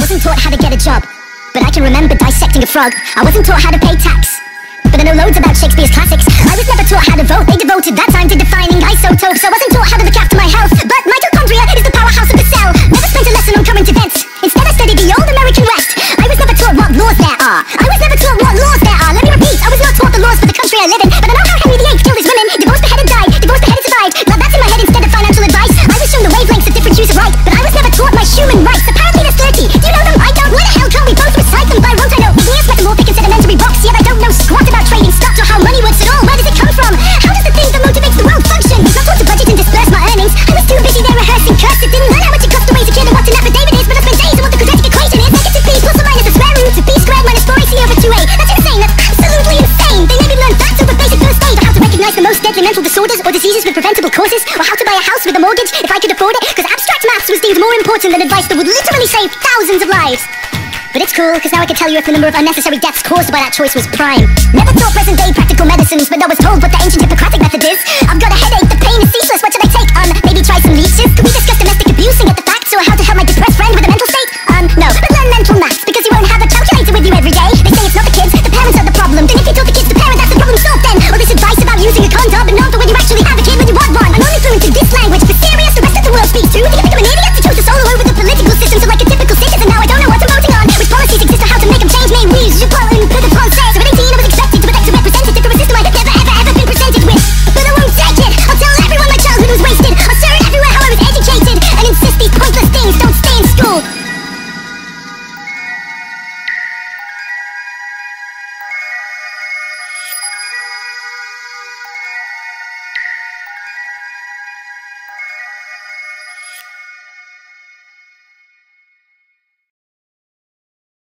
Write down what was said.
wasn't taught how to get a job, but I can remember dissecting a frog. I wasn't taught how to pay tax, but I know loads about Shakespeare's classics. I was never taught how to vote. They devoted that time to defining isotopes. I wasn't taught how to look after my health, but mitochondria is the powerhouse of the cell. Never spent a lesson on current events. Instead I studied the old American West. I was never taught what laws there are. I was never taught what laws there are. Let me repeat, I was not taught the laws for the country I live in, but I know how Henry VIII killed his women. Divorced, beheaded, died. Divorced, beheaded, survived. Now that's in my head instead of financial advice. I was shown the wavelengths of different hues of light, but I was never taught my human rights. Apparently there's 30. Do you know them? I don't. Where the hell can't we both recite them? By won't I know igneous, metamorphic, and sedimentary rocks? Yet I don't know squat about trading stocks or how money works at all. Where does it come from? How does the thing that motivates the world function? Not taught to budget and disperse my earnings. I was too busy there rehearsing cursive. Didn't learn how much it costs to raise a kid and what an affidavit is, but I spent days on what the quadratic equation is. Negative b plus or minus the square root of b squared minus 4ac over 2a. That's insane. That's absolutely insane. They made me learn facts over basic first aid, or how to recognize the most deadly mental disorders or diseases with preventable causes, or how to buy a house with a mortgage if I could afford it, because abstract maths was deemed more important than advice that would literally save thousands of lives. But it's cool, because now I can tell you if the number of unnecessary deaths caused by that choice was prime. Never taught present-day practical medicines, but I was told what the ancient Hippocratic method is. I've got a headache, the pain is ceaseless, what should I take? Maybe try some leeches? Could we discuss domestic abuse and get the facts, or how to help my depressed friend with a mental state?